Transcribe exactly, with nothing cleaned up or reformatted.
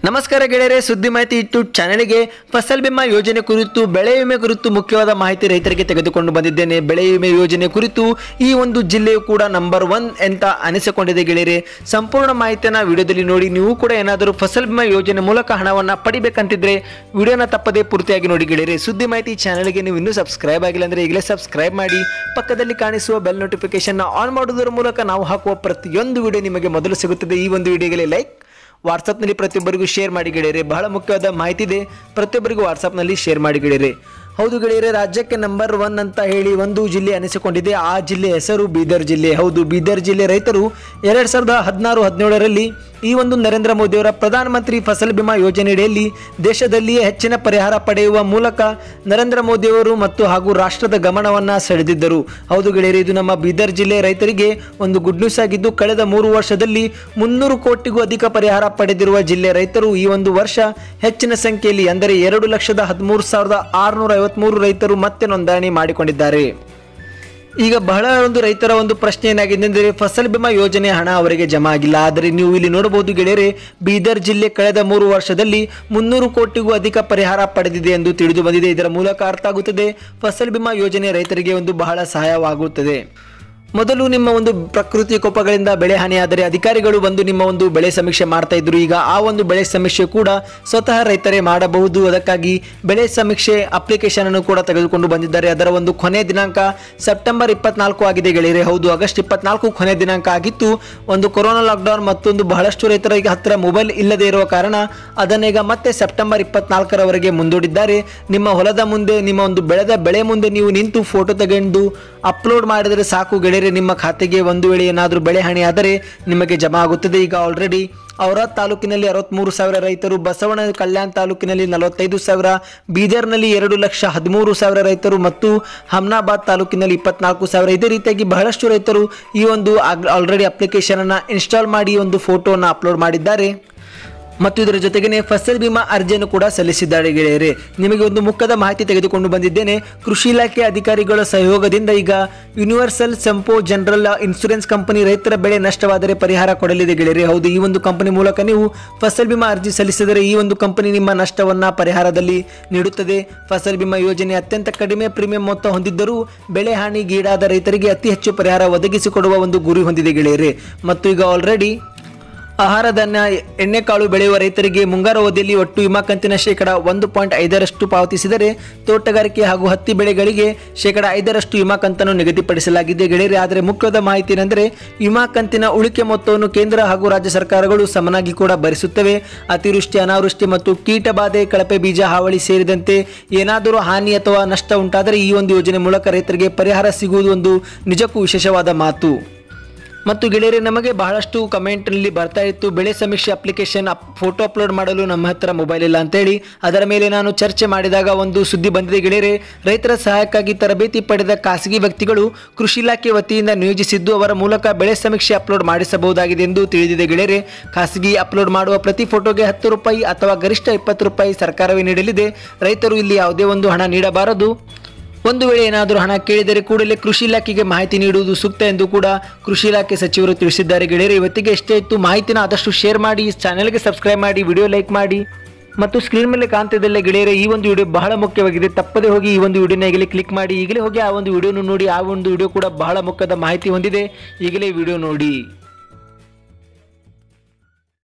ನಮಸ್ಕಾರ ಗೆಳೆಯರೇ, ಸುದ್ದಿ ಮಾಹಿತಿ ಯೂಟ್ಯೂಬ್ ಚಾನೆಲ್ಗೆ ಫಸಲ್ ಬಿಮಾ ಯೋಜನೆ ಕುರಿತು ಬೆಳೆ ವಿಮೆ ಕುರಿತು ಮುಖ್ಯವಾದ ಮಾಹಿತಿ ರೈತರಿಗೆ ತೆಗೆದುಕೊಂಡು ಬಂದಿದ್ದೇನೆ. ಬೆಳೆ ವಿಮೆ ಯೋಜನೆ ಕುರಿತು ಈ ಒಂದು ಜಿಲ್ಲೆಯು ಕೂಡ ನಂಬರ್ ಒನ್ ಅಂತ ಅನಿಸಿಕೊಂಡಿದೆ ಗೆಳೆಯರೇ. ಸಂಪೂರ್ಣ ಮಾಹಿತಿಯನ್ನು ವಿಡಿಯೋದಲ್ಲಿ ನೋಡಿ. ನೀವು ಕೂಡ ಏನಾದರೂ ಫಸಲ್ ಬಿಮಾ ಯೋಜನೆ ಮೂಲಕ ಹಣವನ್ನು ಪಡಿಬೇಕಂತಿದ್ರೆ ವಿಡಿಯೋನ ತಪ್ಪದೇ ಪೂರ್ತಿಯಾಗಿ ನೋಡಿ ಗೆಳೆಯರೇ. ಸುದ್ದಿ ಮಾಹಿತಿ ಚಾನೆಲ್ಗೆ ನೀವು ಇನ್ನೂ ಸಬ್ಸ್ಕ್ರೈಬ್ ಆಗಿಲ್ಲ ಅಂದರೆ ಈಗಲೇ ಸಬ್ಸ್ಕ್ರೈಬ್ ಮಾಡಿ, ಪಕ್ಕದಲ್ಲಿ ಕಾಣಿಸುವ ಬೆಲ್ ನೋಟಿಫಿಕೇಶನ್ ಆನ್ ಮಾಡುವುದರ ಮೂಲಕ ನಾವು ಹಾಕುವ ಪ್ರತಿಯೊಂದು ವಿಡಿಯೋ ನಿಮಗೆ ಮೊದಲು ಸಿಗುತ್ತದೆ. ಈ ಒಂದು ವಿಡಿಯೋಗೆ ಲೈಕ್, ವಾಟ್ಸಪ್ನಲ್ಲಿ ಪ್ರತಿಯೊಬ್ಬರಿಗೂ ಶೇರ್ ಮಾಡಿ ಗೆಳೆಯರೆ. ಬಹಳ ಮುಖ್ಯವಾದ ಮಾಹಿತಿ ಇದೆ, ಪ್ರತಿಯೊಬ್ಬರಿಗೂ ವಾಟ್ಸಪ್ನಲ್ಲಿ ಶೇರ್ ಮಾಡಿ ಗೆಳೆಯರೆ. ಹೌದು ಗೆಳೆಯರೆ, ರಾಜ್ಯಕ್ಕೆ ನಂಬರ್ ಒನ್ ಅಂತ ಹೇಳಿ ಒಂದು ಜಿಲ್ಲೆ ಅನಿಸಿಕೊಂಡಿದೆ. ಆ ಜಿಲ್ಲೆ ಹೆಸರು ಬೀದರ್ ಜಿಲ್ಲೆ. ಹೌದು, ಬೀದರ್ ಜಿಲ್ಲೆ ರೈತರು ಎರಡು ಸಾವಿರದ ಹದಿನಾರು ಹದಿನೇಳರಲ್ಲಿ ಈ ಒಂದು ನರೇಂದ್ರ ಮೋದಿಯವರ ಪ್ರಧಾನಮಂತ್ರಿ ಫಸಲ್ ಬಿಮಾ ಯೋಜನೆಯಡಿಯಲ್ಲಿ ದೇಶದಲ್ಲಿಯೇ ಹೆಚ್ಚಿನ ಪರಿಹಾರ ಪಡೆಯುವ ಮೂಲಕ ನರೇಂದ್ರ ಮೋದಿಯವರು ಮತ್ತು ಹಾಗೂ ರಾಷ್ಟ್ರದ ಗಮನವನ್ನು ಸೆಳೆದಿದ್ದರು. ಹೌದು ಗೆಳೆಯರೆ, ಇದು ನಮ್ಮ ಬೀದರ್ ಜಿಲ್ಲೆ ರೈತರಿಗೆ ಒಂದು ಗುಡ್ ನ್ಯೂಸ್ ಆಗಿದ್ದು, ಕಳೆದ ಮೂರು ವರ್ಷದಲ್ಲಿ ಮುನ್ನೂರು ಕೋಟಿಗೂ ಅಧಿಕ ಪರಿಹಾರ ಪಡೆದಿರುವ ಜಿಲ್ಲೆ ರೈತರು ಈ ಒಂದು ವರ್ಷ ಹೆಚ್ಚಿನ ಸಂಖ್ಯೆಯಲ್ಲಿ ಅಂದರೆ ಎರಡು ಲಕ್ಷದ ಹದಿಮೂರು ಸಾವಿರದ ಆರುನೂರ ಐವತ್ಮೂರು ರೈತರು ಮತ್ತೆ ನೋಂದಣಿ ಮಾಡಿಕೊಂಡಿದ್ದಾರೆ. ಈಗ ಬಹಳ ಒಂದು ರೈತರ ಒಂದು ಪ್ರಶ್ನೆ ಏನಾಗಿದೆ ಅಂದರೆ, ಫಸಲ್ ಬಿಮಾ ಯೋಜನೆ ಹಣ ಅವರಿಗೆ ಜಮಾ ಆಗಿಲ್ಲ. ಆದರೆ ನೀವು ಇಲ್ಲಿ ನೋಡಬಹುದು ಗೆಳೆಯರೆ, ಬೀದರ್ ಜಿಲ್ಲೆ ಕಳೆದ ಮೂರು ವರ್ಷದಲ್ಲಿ ಮುನ್ನೂರು ಕೋಟಿಗೂ ಅಧಿಕ ಪರಿಹಾರ ಪಡೆದಿದೆ ಎಂದು ತಿಳಿದು ಬಂದಿದೆ. ಇದರ ಮೂಲಕ ಅರ್ಥ ಆಗುತ್ತದೆ ಫಸಲ್ ಬಿಮಾ ಯೋಜನೆ ರೈತರಿಗೆ ಒಂದು ಬಹಳ ಸಹಾಯವಾಗುತ್ತದೆ. ಮೊದಲು ನಿಮ್ಮ ಒಂದು ಪ್ರಕೃತಿ ಕೋಪಗಳಿಂದ ಬೆಳೆ ಹಾನಿಯಾದರೆ ಅಧಿಕಾರಿಗಳು ಬಂದು ನಿಮ್ಮ ಒಂದು ಬೆಳೆ ಸಮೀಕ್ಷೆ ಮಾಡ್ತಾ ಇದ್ರು. ಈಗ ಆ ಒಂದು ಬೆಳೆ ಸಮೀಕ್ಷೆ ಕೂಡ ಸ್ವತಃ ರೈತರೇ ಮಾಡಬಹುದು. ಅದಕ್ಕಾಗಿ ಬೆಳೆ ಸಮೀಕ್ಷೆ ಅಪ್ಲಿಕೇಶನ್ ಅನ್ನು ಕೂಡ ತೆಗೆದುಕೊಂಡು ಬಂದಿದ್ದಾರೆ. ಅದರ ಒಂದು ಕೊನೆ ದಿನಾಂಕ ಸೆಪ್ಟೆಂಬರ್ ಇಪ್ಪತ್ನಾಲ್ಕು ಆಗಿದೆ ಗೆಳೆಯರೆ. ಹೌದು, ಆಗಸ್ಟ್ ಇಪ್ಪತ್ನಾಲ್ಕು ಕೊನೆ ದಿನಾಂಕ ಆಗಿತ್ತು. ಒಂದು ಕೊರೋನಾ ಲಾಕ್ಡೌನ್ ಮತ್ತೊಂದು ಬಹಳಷ್ಟು ರೈತರಿಗೆ ಹತ್ತಿರ ಮೊಬೈಲ್ ಇಲ್ಲದೆ ಇರುವ ಕಾರಣ ಅದನ್ನೀಗ ಮತ್ತೆ ಸೆಪ್ಟೆಂಬರ್ ಇಪ್ಪತ್ನಾಲ್ಕರವರೆಗೆ ಮುಂದೂಡಿದ್ದಾರೆ. ನಿಮ್ಮ ಹೊಲದ ಮುಂದೆ, ನಿಮ್ಮ ಒಂದು ಬೆಳೆದ ಬೆಳೆ ಮುಂದೆ ನೀವು ನಿಂತು ಫೋಟೋ ತೆಗೆದು ಅಪ್ಲೋಡ್ ಮಾಡಿದರೆ ಸಾಕು ಗೆಳೆಯರೆ, ನಿಮ್ಮ ಖಾತೆಗೆ ಒಂದು ವೇಳೆ ಏನಾದರೂ ಬೆಳೆ ಹಾನಿ ಆದರೆ ನಿಮಗೆ ಜಮಾ ಆಗುತ್ತದೆ. ಈಗ ಆಲ್ರೆಡಿ ಔರಾದ್ ತಾಲೂಕಿನಲ್ಲಿ ಅರವತ್ಮೂರು ಸಾವಿರ ರೈತರು, ಬಸವನ ಕಲ್ಯಾಣ ತಾಲೂಕಿನಲ್ಲಿ ನಲವತ್ತೈದು ಸಾವಿರ, ಬೀದರ್ನಲ್ಲಿ ಎರಡು ಲಕ್ಷ ಹದಿಮೂರು ಸಾವಿರ ರೈತರು ಮತ್ತು ಹಮ್ನಾಬಾದ್ ತಾಲೂಕಿನಲ್ಲಿ ಇಪ್ಪತ್ನಾಲ್ಕು ಸಾವಿರ. ಇದೇ ರೀತಿಯಾಗಿ ಬಹಳಷ್ಟು ರೈತರು ಈ ಒಂದು ಆಲ್ರೆಡಿ ಅಪ್ಲಿಕೇಶನ್ ಅನ್ನು ಇನ್ಸ್ಟಾಲ್ ಮಾಡಿ ಒಂದು ಫೋಟೋವನ್ನು ಅಪ್ಲೋಡ್ ಮಾಡಿದ್ದಾರೆ ಮತ್ತು ಇದರ ಜೊತೆಗೇನೆ ಫಸಲ್ ಬಿಮಾ ಅರ್ಜಿಯನ್ನು ಕೂಡ ಸಲ್ಲಿಸಿದ್ದಾರೆ ಗೆಳೆಯರೆ. ನಿಮಗೆ ಒಂದು ಮುಖ್ಯದ ಮಾಹಿತಿ ತೆಗೆದುಕೊಂಡು ಬಂದಿದ್ದೇನೆ. ಕೃಷಿ ಇಲಾಖೆ ಅಧಿಕಾರಿಗಳ ಸಹಯೋಗದಿಂದ ಈಗ Universal Sompo General Insurance company ರೈತರ ಬೆಳೆ ನಷ್ಟವಾದರೆ ಪರಿಹಾರ ಕೊಡಲಿದೆ ಗೆಳೆಯರೆ. ಹೌದು, ಈ ಒಂದು ಕಂಪನಿ ಮೂಲಕ ನೀವು ಫಸಲ್ ಬಿಮಾ ಅರ್ಜಿ ಸಲ್ಲಿಸಿದರೆ ಈ ಒಂದು ಕಂಪನಿ ನಿಮ್ಮ ನಷ್ಟವನ್ನು ಪರಿಹಾರದಲ್ಲಿ ನೀಡುತ್ತದೆ. ಫಸಲ್ ಬಿಮಾ ಯೋಜನೆ ಅತ್ಯಂತ ಕಡಿಮೆ ಪ್ರೀಮಿಯಂ ಮೊತ್ತ ಹೊಂದಿದ್ದರೂ ಬೆಳೆ ಹಾನಿಗೀಡಾದ ರೈತರಿಗೆ ಅತಿ ಹೆಚ್ಚು ಪರಿಹಾರ ಒದಗಿಸಿಕೊಡುವ ಒಂದು ಗುರಿ ಹೊಂದಿದೆ ಗೆಳೆಯರೆ. ಮತ್ತು ಈಗ ಆಲ್ರೆಡಿ ಆಹಾರ ಧಾನ್ಯ, ಎಣ್ಣೆಕಾಳು ಬೆಳೆಯುವ ರೈತರಿಗೆ ಮುಂಗಾರು ಅವಧಿಯಲ್ಲಿ ಒಟ್ಟು ವಿಮಾ ಕಂತಿನ ಶೇಕಡ ಒಂದು ಪಾಯಿಂಟ್ ಐದರಷ್ಟು ಪಾವತಿಸಿದರೆ ತೋಟಗಾರಿಕೆ ಹಾಗೂ ಹತ್ತಿ ಬೆಳೆಗಳಿಗೆ ಶೇಕಡ ಐದರಷ್ಟು ವಿಮಾ ಕಂತನ್ನು ನಿಗದಿಪಡಿಸಲಾಗಿದೆ ಗೆಳೆಯರೆ. ಆದರೆ ಮುಖ್ಯವಾದ ಮಾಹಿತಿ ಏನೆಂದರೆ, ವಿಮಾ ಕಂತಿನ ಉಳಿಕೆ ಮೊತ್ತವನ್ನು ಕೇಂದ್ರ ಹಾಗೂ ರಾಜ್ಯ ಸರ್ಕಾರಗಳು ಸಮನಾಗಿ ಕೂಡ ಭರಿಸುತ್ತವೆ. ಅತಿವೃಷ್ಟಿ, ಅನಾವೃಷ್ಟಿ ಮತ್ತು ಕೀಟ ಬಾಧೆ, ಕಳಪೆ ಬೀಜ ಹಾವಳಿ ಸೇರಿದಂತೆ ಏನಾದರೂ ಹಾನಿ ಅಥವಾ ನಷ್ಟ ಉಂಟಾದರೆ ಈ ಒಂದು ಯೋಜನೆ ಮೂಲಕ ರೈತರಿಗೆ ಪರಿಹಾರ ಸಿಗುವುದು ಒಂದು ನಿಜಕ್ಕೂ ವಿಶೇಷವಾದ ಮಾತು. ಮತ್ತು ಗೆಳೆಯರೆ, ನಮಗೆ ಬಹಳಷ್ಟು ಕಮೆಂಟ್ನಲ್ಲಿ ಬರ್ತಾ ಇತ್ತು, ಬೆಳೆ ಸಮೀಕ್ಷೆ ಅಪ್ಲಿಕೇಶನ್ ಅಪ್ ಫೋಟೋ ಅಪ್ಲೋಡ್ ಮಾಡಲು ನಮ್ಮ ಹತ್ರ ಮೊಬೈಲ್ ಇಲ್ಲ ಅಂತೇಳಿ. ಅದರ ಮೇಲೆ ನಾನು ಚರ್ಚೆ ಮಾಡಿದಾಗ ಒಂದು ಸುದ್ದಿ ಬಂದಿದೆ ಗೆಳೆಯರೆ. ರೈತರ ಸಹಾಯಕ್ಕಾಗಿ ತರಬೇತಿ ಪಡೆದ ಖಾಸಗಿ ವ್ಯಕ್ತಿಗಳು ಕೃಷಿ ಇಲಾಖೆ ವತಿಯಿಂದ ನಿಯೋಜಿಸಿದ್ದು ಅವರ ಮೂಲಕ ಬೆಳೆ ಸಮೀಕ್ಷೆ ಅಪ್ಲೋಡ್ ಮಾಡಿಸಬಹುದಾಗಿದೆ ಎಂದು ತಿಳಿದಿದೆ ಗೆಳೆಯರೆ. ಖಾಸಗಿ ಅಪ್ಲೋಡ್ ಮಾಡುವ ಪ್ರತಿ ಫೋಟೋಗೆ ಹತ್ತು ರೂಪಾಯಿ ಅಥವಾ ಗರಿಷ್ಠ ಇಪ್ಪತ್ತು ರೂಪಾಯಿ ಸರ್ಕಾರವೇ ನೀಡಲಿದೆ. ರೈತರು ಇಲ್ಲಿ ಯಾವುದೇ ಒಂದು ಹಣ ನೀಡಬಾರದು. ಒಂದು ವೇಳೆ ಏನಾದರೂ ಹಣ ಕೇಳಿದರೆ ಕೂಡಲೇ ಕೃಷಿ ಇಲಾಖೆಗೆ ಮಾಹಿತಿ ನೀಡುವುದು ಸೂಕ್ತ ಎಂದು ಕೂಡ ಕೃಷಿ ಇಲಾಖೆ ಸಚಿವರು ತಿಳಿಸಿದ್ದಾರೆ ಗೆಳೆಯರೆ. ಇವತ್ತಿಗೆ ಎಷ್ಟೇ ಇತ್ತು, ಮಾಹಿತಿನ ಆದಷ್ಟು ಶೇರ್ ಮಾಡಿ, ಚಾನೆಲ್ಗೆ ಸಬ್ಸ್ಕ್ರೈಬ್ ಮಾಡಿ, ವಿಡಿಯೋ ಲೈಕ್ ಮಾಡಿ ಮತ್ತು ಸ್ಕ್ರೀನ್ ಮೇಲೆ ಕಾಣ್ತಿದ್ದಲ್ಲ ಗೆಳೆಯರೆ, ಈ ಒಂದು ವಿಡಿಯೋ ಬಹಳ ಮುಖ್ಯವಾಗಿದೆ. ತಪ್ಪದೇ ಹೋಗಿ ಈ ಒಂದು ವಿಡಿಯೋನ ಈಗಲೇ ಕ್ಲಿಕ್ ಮಾಡಿ, ಈಗಲೇ ಹೋಗಿ ಆ ಒಂದು ವಿಡಿಯೋನು ನೋಡಿ. ಆ ಒಂದು ವಿಡಿಯೋ ಕೂಡ ಬಹಳ ಮುಖ್ಯದ ಮಾಹಿತಿ ಹೊಂದಿದೆ. ಈಗಲೇ ವಿಡಿಯೋ ನೋಡಿ.